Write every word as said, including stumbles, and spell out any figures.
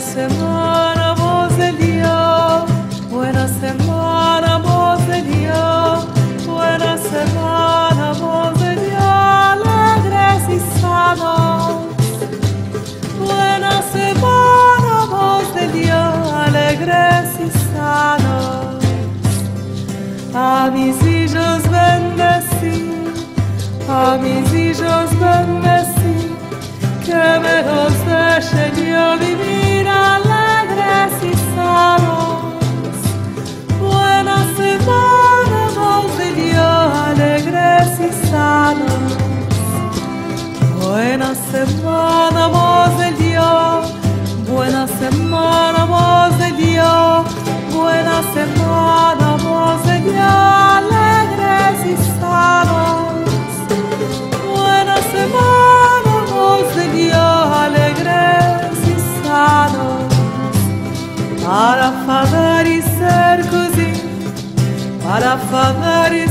semana, voz de Dios. Buena semana, voz de Dios. Buena semana, voz de Dios. Alegres y sanos. Buena semana, voz de Dios. Alegres y sanos. A mis hijos bendecí. A mis hijos bendecí. Que me los deje yo vivir alegres y sanos. Buena semana, voz de Dios, alegres y sanos. Buena semana, voz de Dios. Buena semana, voz de Dios. Buena semana, voz de Dios, alegres y sanos. Buena semana, voz de Dios, alegres y sanos. Para fazer e ser così, para fazer e